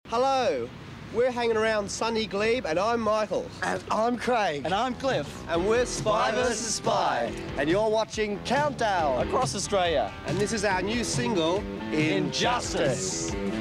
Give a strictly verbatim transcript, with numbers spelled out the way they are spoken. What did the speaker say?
Hello, we're hanging around sunny Glebe and I'm Michael. And I'm Craig. And I'm Cliff. And we're Spy versus Spy. And you're watching Countdown Across Australia. And this is our new single, Injustice.